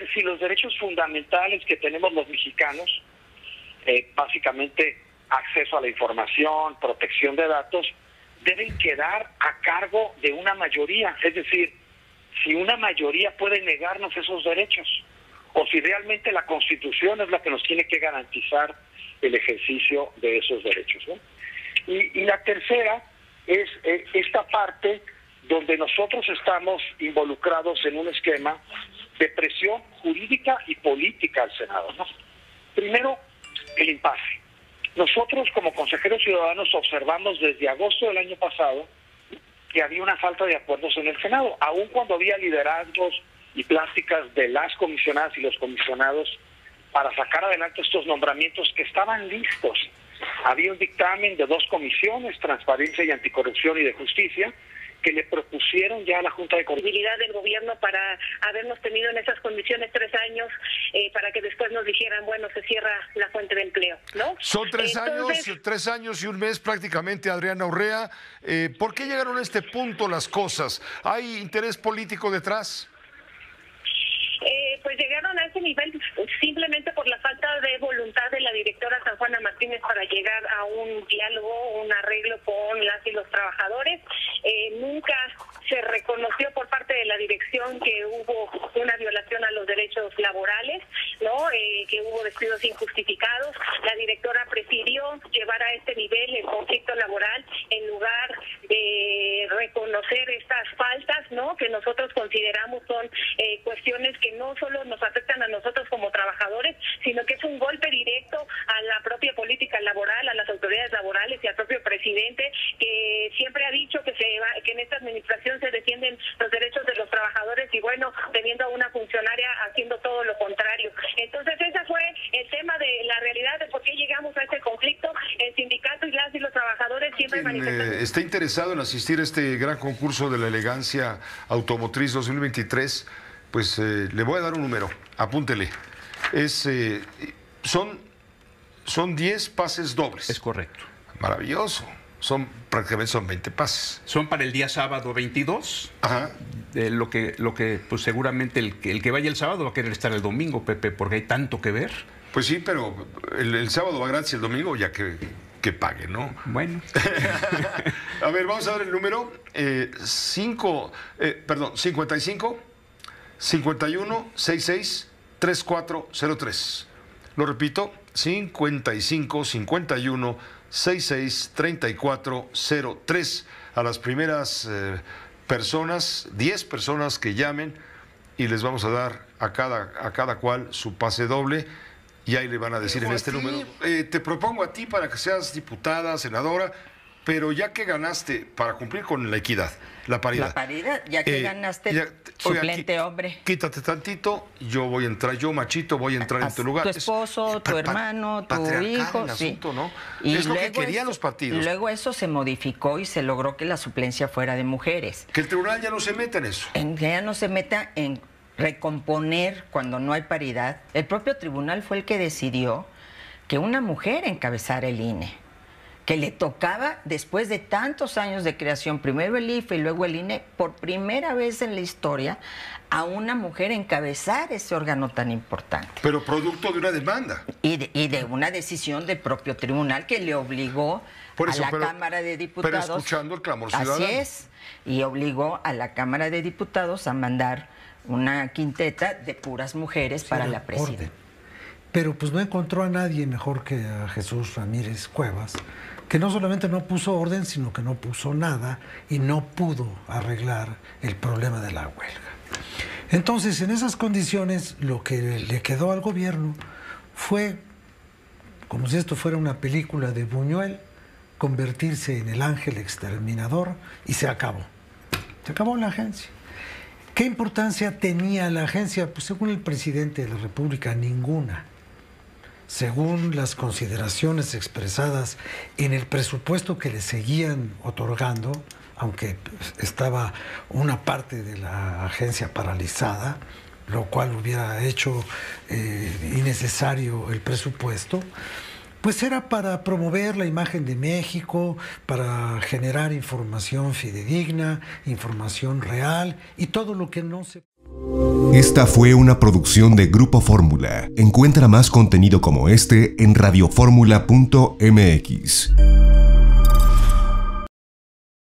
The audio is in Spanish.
si los derechos fundamentales que tenemos los mexicanos, básicamente acceso a la información, protección de datos, deben quedar a cargo de una mayoría. Es decir, si una mayoría puede negarnos esos derechos, o si realmente la Constitución es la que nos tiene que garantizar el ejercicio de esos derechos, ¿no? Y la tercera es esta parte donde nosotros estamos involucrados en un esquema de presión jurídica y política al Senado, ¿no? Primero, el impasse. Nosotros como consejeros ciudadanos observamos desde agosto del año pasado que había una falta de acuerdos en el Senado, aun cuando había liderazgos y pláticas de las comisionadas y los comisionados para sacar adelante estos nombramientos que estaban listos. Había un dictamen de 2 comisiones, Transparencia y Anticorrupción y de Justicia, que le propusieron ya a la Junta de Coordinación del gobierno para habernos tenido en esas condiciones 3 años, para que después nos dijeran, bueno, se cierra la fuente de empleo, ¿no? Son 3 años y un mes prácticamente, Adriana Urrea. ¿Por qué llegaron a este punto las cosas? ¿Hay interés político detrás? Pues llegaron a ese nivel simplemente por la falta de voluntad de la directora San Juana Martínez para llegar a un diálogo, un arreglo con las y los trabajadores. Nunca se reconoció por parte de la dirección que hubo una violación a los derechos laborales, ¿no? Que hubo despidos injustificados. La directora prefirió llevar a este nivel el conflicto laboral en lugar de reconocer estas faltas, ¿no? Que nosotros consideramos son cuestiones que no solo nos afectan a nosotros como trabajadores, sino que es un golpe directo a la propia política laboral, a las autoridades laborales y al propio presidente, que siempre ha dicho que que en esta administración se defienden los derechos de los trabajadores y bueno, teniendo a una funcionaria haciendo todo lo contrario. Entonces ese fue el tema de la realidad de por qué llegamos a este conflicto. El sindicato y las y los trabajadores siempre manifestaron. ¿Está interesado en asistir a este gran concurso de la elegancia automotriz 2023? Pues le voy a dar un número, apúntele. Son 10 pases dobles. Es correcto. Maravilloso. Prácticamente son 20 pases. Son para el día sábado 22. Ajá. Lo que pues seguramente el que vaya el sábado va a querer estar el domingo, Pepe, porque hay tanto que ver. Pues sí, pero el sábado va gratis, el domingo ya que pague, ¿no? Bueno. A ver, vamos a ver el número. 55 51 66 3403. Lo repito, 55 51 66 3403. A las primeras personas, 10 personas que llamen, y les vamos a dar a cada cual su pase doble. Y ahí le van a decir en este número. Te propongo a ti para que seas diputada, senadora, pero ya que ganaste, para cumplir con la equidad, la paridad. La paridad, ya que ganaste, suplente hombre. Quítate tantito, yo voy a entrar, yo machito, voy a entrar en tu lugar. Tu esposo, tu hermano, tu hijo. El asunto, sí. ¿no? Y es lo que querían los partidos. Luego eso se modificó y se logró que la suplencia fuera de mujeres. Que el tribunal ya no se meta en eso. Que ya no se meta en recomponer cuando no hay paridad. El propio tribunal fue el que decidió que una mujer encabezara el INE, que le tocaba, después de tantos años de creación, primero el IFE y luego el INE, por primera vez en la historia, a una mujer encabezar ese órgano tan importante. Pero producto de una demanda. Y de una decisión del propio tribunal que le obligó Cámara de Diputados. Pero escuchando el clamor ciudadano. Así es, y obligó a la Cámara de Diputados a mandar una quinteta de puras mujeres para la presidencia. Pero pues no encontró a nadie mejor que a Jesús Ramírez Cuevas, que no solamente no puso orden, sino que no puso nada y no pudo arreglar el problema de la huelga. Entonces, en esas condiciones, lo que le quedó al gobierno fue, como si esto fuera una película de Buñuel, convertirse en el ángel exterminador y se acabó. Se acabó la agencia. ¿Qué importancia tenía la agencia? Pues según el presidente de la República, ninguna. Según las consideraciones expresadas en el presupuesto que le seguían otorgando, aunque estaba una parte de la agencia paralizada, lo cual hubiera hecho innecesario el presupuesto, pues era para promover la imagen de México, para generar información fidedigna, información real y todo lo que no se... Esta fue una producción de Grupo Fórmula. Encuentra más contenido como este en radioformula.mx.